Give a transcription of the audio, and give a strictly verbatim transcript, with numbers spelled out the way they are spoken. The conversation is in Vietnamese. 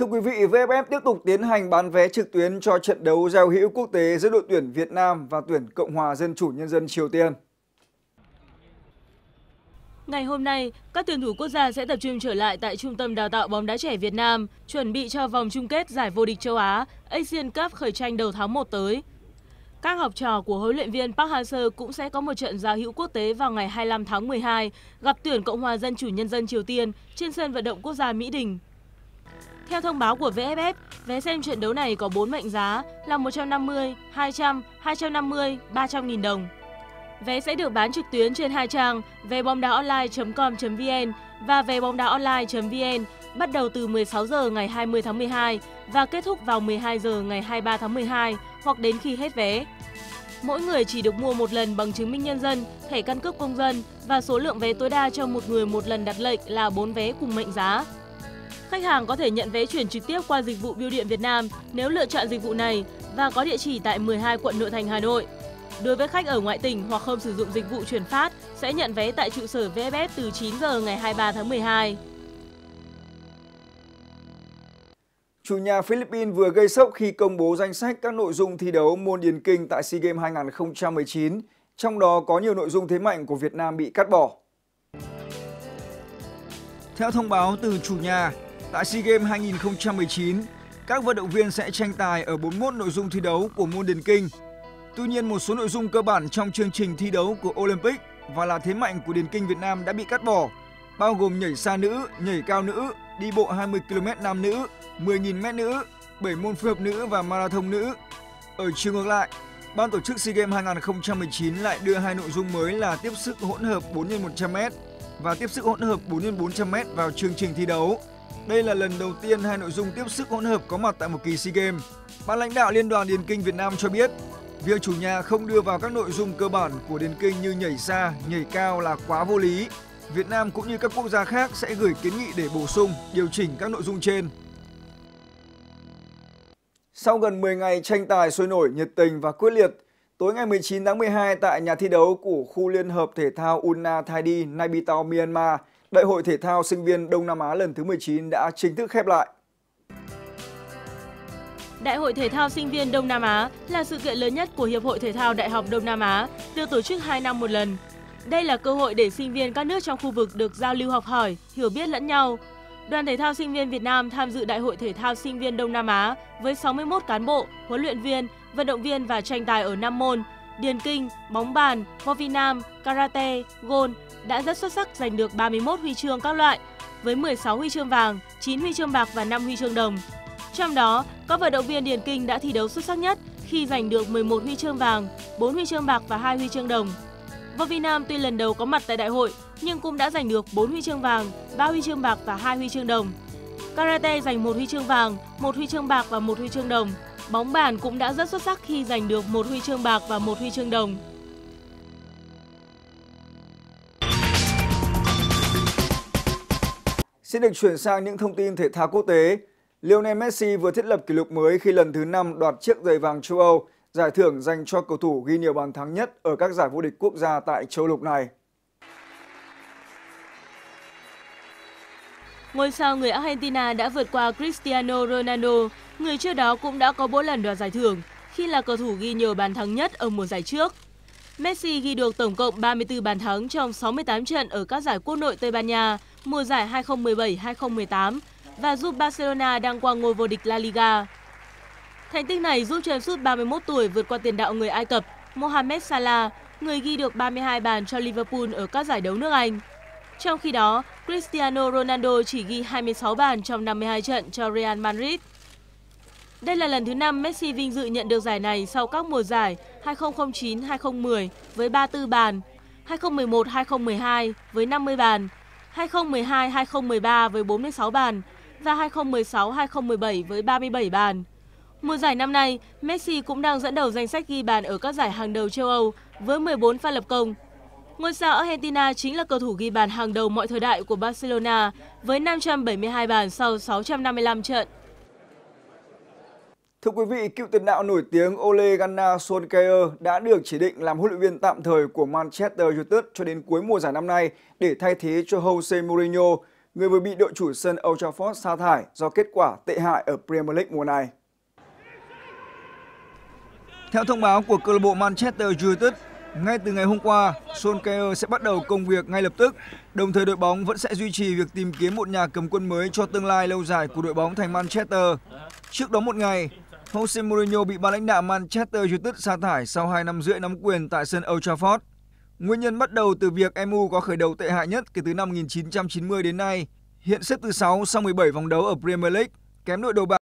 Thưa quý vị, vê ép ép tiếp tục tiến hành bán vé trực tuyến cho trận đấu giao hữu quốc tế giữa đội tuyển Việt Nam và tuyển Cộng hòa Dân chủ Nhân dân Triều Tiên. Ngày hôm nay, các tuyển thủ quốc gia sẽ tập trung trở lại tại Trung tâm Đào tạo bóng đá trẻ Việt Nam, chuẩn bị cho vòng chung kết giải vô địch châu Á Asian Cup khởi tranh đầu tháng một tới. Các học trò của huấn luyện viên Park Hang-seo cũng sẽ có một trận giao hữu quốc tế vào ngày hai mươi lăm tháng mười hai, gặp tuyển Cộng hòa Dân chủ Nhân dân Triều Tiên trên sân vận động quốc gia Mỹ Đình. Theo thông báo của vê ép ép, vé xem trận đấu này có bốn mệnh giá là một trăm năm mươi, hai trăm, hai trăm năm mươi, ba trăm nghìn đồng. Vé sẽ được bán trực tuyến trên hai trang vé bóng đá online chấm com chấm vn và vé bóng đá online chấm vn bắt đầu từ mười sáu giờ ngày hai mươi tháng mười hai và kết thúc vào mười hai giờ ngày hai mươi ba tháng mười hai hoặc đến khi hết vé. Mỗi người chỉ được mua một lần bằng chứng minh nhân dân, thẻ căn cước công dân và số lượng vé tối đa cho một người một lần đặt lệnh là bốn vé cùng mệnh giá. Khách hàng có thể nhận vé chuyển trực tiếp qua dịch vụ Bưu điện Việt Nam nếu lựa chọn dịch vụ này và có địa chỉ tại mười hai quận nội thành Hà Nội. Đối với khách ở ngoại tỉnh hoặc không sử dụng dịch vụ chuyển phát sẽ nhận vé tại trụ sở vê ép ép từ chín giờ ngày hai mươi ba tháng mười hai. Chủ nhà Philippines vừa gây sốc khi công bố danh sách các nội dung thi đấu môn điền kinh tại SEA Games hai nghìn không trăm mười chín, trong đó có nhiều nội dung thế mạnh của Việt Nam bị cắt bỏ. Theo thông báo từ chủ nhà, tại SEA Games hai nghìn không trăm mười chín, các vận động viên sẽ tranh tài ở bốn mươi mốt nội dung thi đấu của môn điền kinh. Tuy nhiên, một số nội dung cơ bản trong chương trình thi đấu của Olympic và là thế mạnh của điền kinh Việt Nam đã bị cắt bỏ, bao gồm nhảy xa nữ, nhảy cao nữ, đi bộ hai mươi ki lô mét nam nữ, mười nghìn mét nữ, bảy môn phối hợp nữ và marathon nữ. Ở chiều ngược lại, ban tổ chức SEA Games hai nghìn không trăm mười chín lại đưa hai nội dung mới là tiếp sức hỗn hợp bốn nhân một trăm mét và tiếp sức hỗn hợp bốn nhân bốn trăm mét vào chương trình thi đấu. Đây là lần đầu tiên hai nội dung tiếp sức hỗn hợp có mặt tại một kỳ SEA Games. Ban lãnh đạo Liên đoàn Điền kinh Việt Nam cho biết, việc chủ nhà không đưa vào các nội dung cơ bản của điền kinh như nhảy xa, nhảy cao là quá vô lý. Việt Nam cũng như các quốc gia khác sẽ gửi kiến nghị để bổ sung, điều chỉnh các nội dung trên. Sau gần mười ngày tranh tài sôi nổi, nhiệt tình và quyết liệt, tối ngày mười chín tháng mười hai tại nhà thi đấu của khu Liên hợp Thể thao Unna-Thaidi, Nay Pyi Taw, Myanmar, Đại hội Thể thao Sinh viên Đông Nam Á lần thứ mười chín đã chính thức khép lại. Đại hội Thể thao Sinh viên Đông Nam Á là sự kiện lớn nhất của Hiệp hội Thể thao Đại học Đông Nam Á, được tổ chức hai năm một lần. Đây là cơ hội để sinh viên các nước trong khu vực được giao lưu học hỏi, hiểu biết lẫn nhau. Đoàn Thể thao Sinh viên Việt Nam tham dự Đại hội Thể thao Sinh viên Đông Nam Á với sáu mươi mốt cán bộ, huấn luyện viên, vận động viên và tranh tài ở năm môn: điền kinh, bóng bàn, võ nam, karate, gôn đã rất xuất sắc, giành được ba mươi mốt huy chương các loại với mười sáu huy chương vàng, chín huy chương bạc và năm huy chương đồng. Trong đó, các vận động viên điền kinh đã thi đấu xuất sắc nhất khi giành được mười một huy chương vàng, bốn huy chương bạc và hai huy chương đồng. Võ Việt Nam tuy lần đầu có mặt tại đại hội nhưng cũng đã giành được bốn huy chương vàng, ba huy chương bạc và hai huy chương đồng. Karate giành một huy chương vàng, một huy chương bạc và một huy chương đồng. Bóng bàn cũng đã rất xuất sắc khi giành được một huy chương bạc và một huy chương đồng. Xin được chuyển sang những thông tin thể thao quốc tế. Lionel Messi vừa thiết lập kỷ lục mới khi lần thứ năm đoạt chiếc giày vàng châu Âu, giải thưởng dành cho cầu thủ ghi nhiều bàn thắng nhất ở các giải vô địch quốc gia tại châu lục này. Ngôi sao người Argentina đã vượt qua Cristiano Ronaldo, người trước đó cũng đã có bốn lần đoạt giải thưởng khi là cầu thủ ghi nhiều bàn thắng nhất ở mùa giải trước. Messi ghi được tổng cộng ba mươi tư bàn thắng trong sáu mươi tám trận ở các giải quốc nội Tây Ban Nha mùa giải hai không một bảy hai không một tám và giúp Barcelona đăng quang ngôi vô địch La Liga. Thành tích này giúp chân sút ba mươi mốt tuổi vượt qua tiền đạo người Ai Cập Mohamed Salah, người ghi được ba mươi hai bàn cho Liverpool ở các giải đấu nước Anh. Trong khi đó, Cristiano Ronaldo chỉ ghi hai mươi sáu bàn trong năm mươi hai trận cho Real Madrid. Đây là lần thứ năm Messi vinh dự nhận được giải này sau các mùa giải hai không không chín hai không một không với ba mươi tư bàn, hai không một một hai không một hai với năm mươi bàn, hai không một hai hai không một ba với bốn mươi sáu bàn và hai không một sáu hai không một bảy với ba mươi bảy bàn. Mùa giải năm nay, Messi cũng đang dẫn đầu danh sách ghi bàn ở các giải hàng đầu châu Âu với mười bốn pha lập công. Ngôi sao Argentina chính là cầu thủ ghi bàn hàng đầu mọi thời đại của Barcelona với năm trăm bảy mươi hai bàn sau sáu trăm năm mươi lăm trận. Thưa quý vị, cựu tiền đạo nổi tiếng Ole Gunnar Solskjaer đã được chỉ định làm huấn luyện viên tạm thời của Manchester United cho đến cuối mùa giải năm nay để thay thế cho Jose Mourinho người vừa bị đội chủ sân Old Trafford sa thải do kết quả tệ hại ở Premier League mùa này. Theo thông báo của câu lạc bộ Manchester United, ngay từ ngày hôm qua, Solskjaer sẽ bắt đầu công việc ngay lập tức, đồng thời đội bóng vẫn sẽ duy trì việc tìm kiếm một nhà cầm quân mới cho tương lai lâu dài của đội bóng thành Manchester. Trước đó một ngày, Jose Mourinho bị ban lãnh đạo Manchester United sa thải sau hai năm rưỡi nắm quyền tại sân Old Trafford. Nguyên nhân bắt đầu từ việc em u có khởi đầu tệ hại nhất kể từ năm một nghìn chín trăm chín mươi đến nay, hiện xếp thứ sáu sau mười bảy vòng đấu ở Premier League, kém đội đầu bảng